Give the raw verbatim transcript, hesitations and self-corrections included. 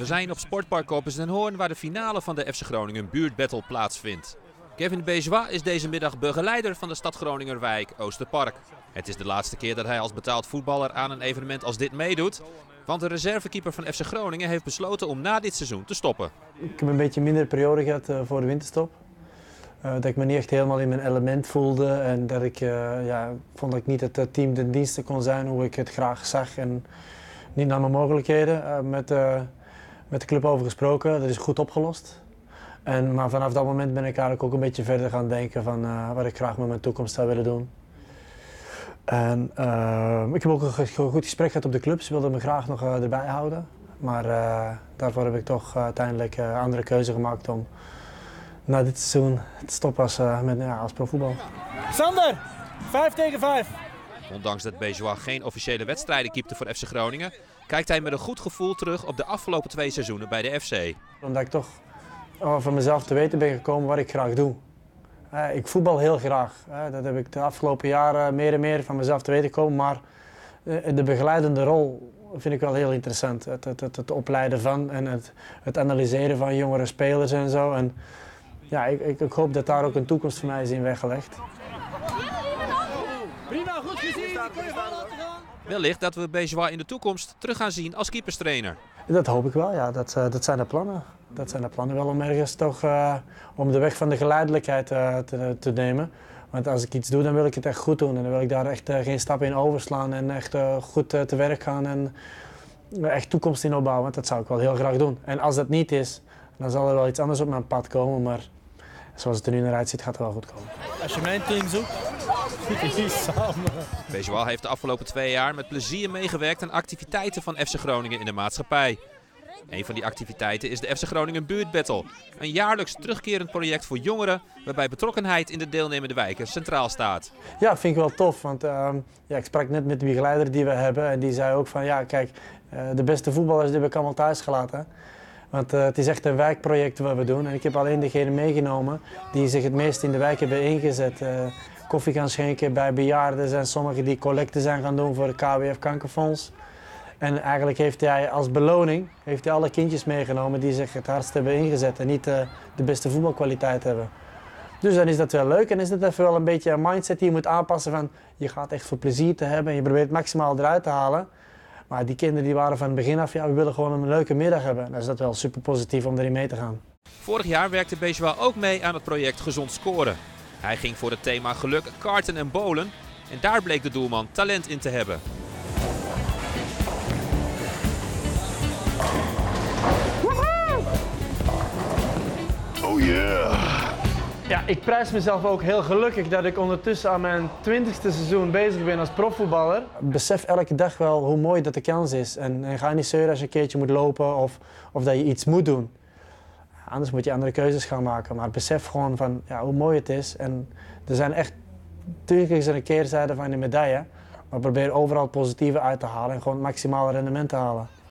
We zijn op Sportpark Opens Den Hoorn waar de finale van de F C Groningen buurtbattle plaatsvindt. Kevin Bejois is deze middag begeleider van de stad Groningerwijk Oosterpark. Het is de laatste keer dat hij als betaald voetballer aan een evenement als dit meedoet. Want de reservekeeper van F C Groningen heeft besloten om na dit seizoen te stoppen. Ik heb een beetje minder periode gehad uh, voor de winterstop. Uh, dat ik me niet echt helemaal in mijn element voelde en dat ik uh, ja, vond dat ik niet het uh, team ten dienste kon zijn hoe ik het graag zag en niet naar mijn mogelijkheden. Uh, met, uh, met de club over gesproken, dat is goed opgelost. En, maar vanaf dat moment ben ik eigenlijk ook een beetje verder gaan denken van uh, wat ik graag met mijn toekomst zou willen doen. En, uh, ik heb ook een goed gesprek gehad op de club, ze wilden me graag nog uh, erbij houden. Maar uh, daarvoor heb ik toch uh, uiteindelijk een uh, andere keuze gemaakt om na dit seizoen te stoppen als, uh, met, ja, als profvoetbal. Sander, vijf tegen vijf. Ondanks dat Bejois geen officiële wedstrijden keepte voor F C Groningen, kijkt hij met een goed gevoel terug op de afgelopen twee seizoenen bij de F C. Omdat ik toch oh, van mezelf te weten ben gekomen wat ik graag doe. Uh, ik voetbal heel graag. Uh, dat heb ik de afgelopen jaren meer en meer van mezelf te weten gekomen. Maar uh, de begeleidende rol vind ik wel heel interessant. Het, het, het, het opleiden van en het, het analyseren van jongere spelers en zo. En, ja, ik, ik, ik hoop dat daar ook een toekomst voor mij is in weggelegd. Prima, goed gezien. Kun je gaan laten gaan. Wellicht dat we Bejois in de toekomst terug gaan zien als keeperstrainer. Dat hoop ik wel, ja. Dat, uh, dat zijn de plannen. Dat zijn de plannen wel om ergens toch uh, om de weg van de geleidelijkheid uh, te, te nemen. Want als ik iets doe, dan wil ik het echt goed doen. En dan wil ik daar echt uh, geen stappen in overslaan en echt uh, goed uh, te werk gaan en uh, echt toekomst in opbouwen. Want dat zou ik wel heel graag doen. En als dat niet is, dan zal er wel iets anders op mijn pad komen. Maar zoals het er nu naar uitziet, gaat het wel goed komen. Als je mijn team zoekt, goed hier samen. Bejois heeft de afgelopen twee jaar met plezier meegewerkt aan activiteiten van F C Groningen in de maatschappij. Een van die activiteiten is de F C Groningen buurtbattle. Een jaarlijks terugkerend project voor jongeren waarbij betrokkenheid in de deelnemende wijken centraal staat. Ja, vind ik wel tof, want uh, ja, ik sprak net met de begeleider die we hebben en die zei ook van ja kijk, uh, de beste voetballers die heb ik allemaal thuis gelaten. Want uh, het is echt een wijkproject wat we doen en ik heb alleen degenen meegenomen die zich het meest in de wijk hebben ingezet. Uh, koffie gaan schenken bij bejaarden en sommigen die collecten zijn gaan doen voor het K W F Kankerfonds. En eigenlijk heeft hij als beloning heeft hij alle kindjes meegenomen die zich het hardst hebben ingezet en niet uh, de beste voetbalkwaliteit hebben. Dus dan is dat wel leuk en is dat even wel een beetje een mindset die je moet aanpassen van je gaat echt voor plezier te hebben en je probeert het maximaal eruit te halen. Maar die kinderen die waren van het begin af, ja, we willen gewoon een leuke middag hebben. Dan is dat wel super positief om erin mee te gaan. Vorig jaar werkte Bejois ook mee aan het project Gezond Scoren. Hij ging voor het thema geluk, karten en bowlen en daar bleek de doelman talent in te hebben. Oh yeah! Ja, ik prijs mezelf ook heel gelukkig dat ik ondertussen aan mijn twintigste seizoen bezig ben als profvoetballer. Besef elke dag wel hoe mooi dat de kans is. En, en ga niet zeuren als je een keertje moet lopen of, of dat je iets moet doen. Anders moet je andere keuzes gaan maken. Maar besef gewoon van, ja, hoe mooi het is. En er zijn echt, natuurlijk is er een keerzijde van de medaille. Maar probeer overal het positieve uit te halen en gewoon het maximale rendement te halen.